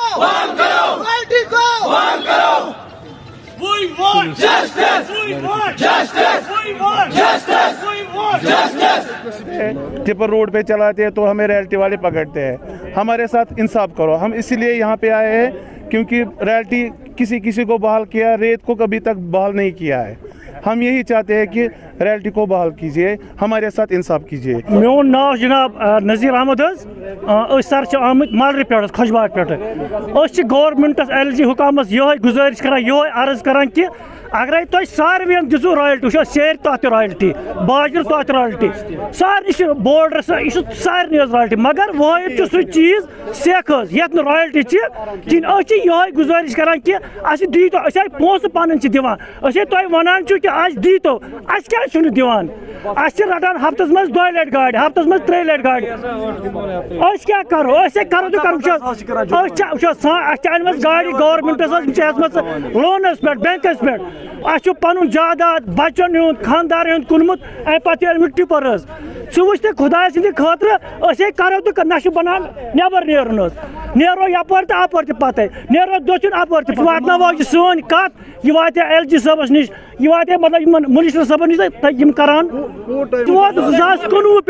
बंद करो, रॉयल्टी को बंद करो। We want justice. We want justice. We want justice. We want justice. Tipper road पे चलाते हैं तो हमें रॉयल्टी वाले पकड़ते हैं। हमारे साथ इंसाफ करो। हम इसलिए यहाँ पे आए हैं क्योंकि रॉयल्टी किसी किसी को बहाल किया, रेत को कभी तक बहाल नहीं किया है। हम यही चाहते हैं कि रॉयल्टी को बहाल कीजिए, हमारे साथ इंसाफ कीजिए। मोन नाव जनाब नज़ीर अहमद सर आमत मालरी पे खुशबाग पे गवर्नमेंटस एलजी हुकामस ये गुजारिश कर ये अर्ज कर कि अगर तुम सारे दिसो रॉयल्टी सेर तथ रॉयल्टी बाजर तथ रॉयल्टी सारे बोर्डर यह सारे रॉयल्टी मगर वाहिद सह चीज सेख ये रॉयल्टी किन ये गुजारिश कर कि दीतो पोस पन दिवान तुम वन कि आज दीतो क्या दिवान रटान हफ्तस मज 2 लट गाड़ हफ्तस मज 3 लट गाड़ क्या करो अन गाड़ गवर्नमेंटस लोनस पे बैंकस पे पन जायदाद बचन हूं खानदार कुनमुत पे टिपर सह वो खुदा सद खतर करो तो ना बनान नबर नो यपर तो अपर पत नो दोचन अपर वातनो सन कत यह वात एलजी सबस नश यह वात मतलब मिनिस्टर सबस नश करान वोत 2019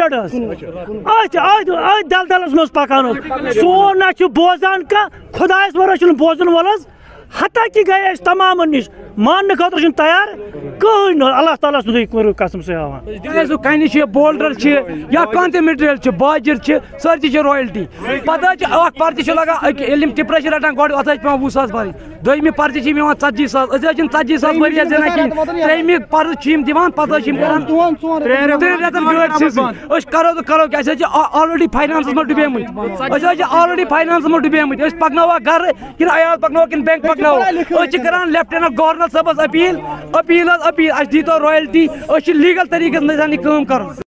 पे दलदलस मज पकान सोन ना बोजान का खुदायस वर बोजन वोल हता कि गए तमाम नश मान खतर तैयार कहीं अल्लाह ताला सुन कसम से हावान कह बोल्डर या कह मटेरियल बाजर सारी रॉयल्टी पता पर्ची लगा टिपर रटान गो अत पे 20,000 भर दोम पर्ची 40,000 40,000 वरिया जाना कहीं त्रेम पर्च दिवान पता करो तो करो क्या ऑलरेडी फाइनेंस में डुबेमुत ऑलरेडी फाइनेंस में डुबेमुत पकनवा घर कि आयात पकनो कि बैंक पकनो कर लेफ्टिनेंट गवर्नर सबस अपील अपील अपील दीतो रॉयल्टी लीगल तरीके कम कर।